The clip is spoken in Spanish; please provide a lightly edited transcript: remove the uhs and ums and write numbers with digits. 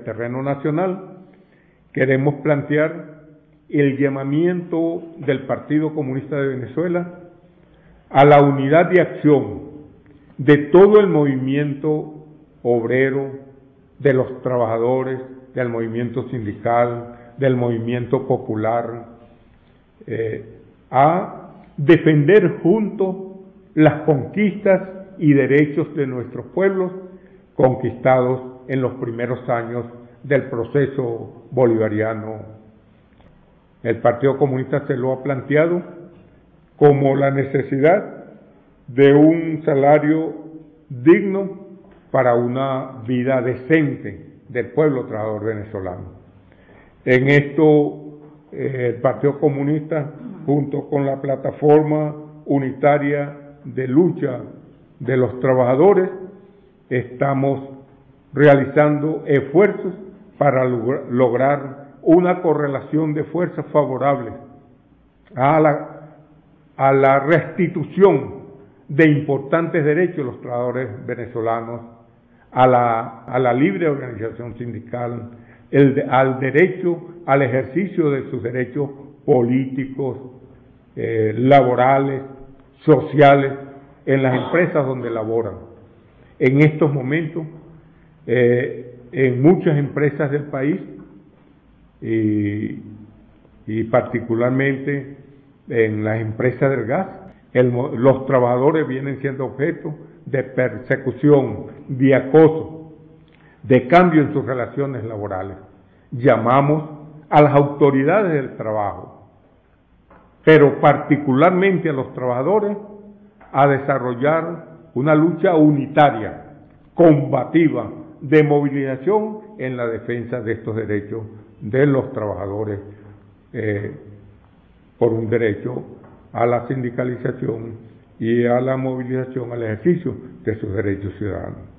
terreno nacional, queremos plantear el llamamiento del Partido Comunista de Venezuela a la unidad de acción de todo el movimiento obrero, de los trabajadores, del movimiento sindical, del movimiento popular, a defender juntos las conquistas y derechos de nuestros pueblos conquistados en los primeros años del proceso bolivariano. El Partido Comunista se lo ha planteado como la necesidad de un salario digno para una vida decente del pueblo trabajador venezolano. En esto, el Partido Comunista, junto con la Plataforma Unitaria de Lucha de los Trabajadores, estamos realizando esfuerzos para lograr una correlación de fuerzas favorables a la restitución de importantes derechos de los trabajadores venezolanos, a la libre organización sindical, al derecho al ejercicio de sus derechos políticos, laborales, sociales, en las empresas donde laboran. En estos momentos, en muchas empresas del país, y particularmente en las empresas del gas, los trabajadores vienen siendo objeto de persecución, de acoso, de cambio en sus relaciones laborales. Llamamos a las autoridades del trabajo, pero particularmente a los trabajadores, a desarrollar una lucha unitaria, combativa, de movilización en la defensa de estos derechos de los trabajadores, por un derecho a la sindicalización y a la movilización, al ejercicio de sus derechos ciudadanos.